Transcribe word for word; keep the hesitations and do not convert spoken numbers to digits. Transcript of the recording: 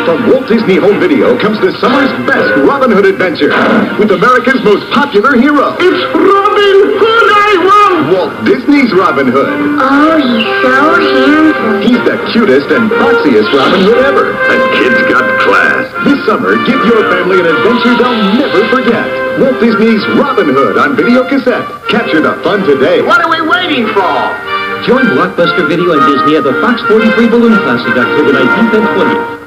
From Walt Disney Home Video comes this summer's best Robin Hood adventure with America's most popular hero. It's Robin Hood I want! Walt Disney's Robin Hood. Oh, he's so handsome. He's the cutest and foxiest Robin Hood ever. And kids got class. This summer, give your family an adventure they'll never forget. Walt Disney's Robin Hood on video cassette. Capture the fun today. What are we waiting for? Join Blockbuster Video and Disney at the Fox forty-three Balloon Classic October nineteenth and twentieth.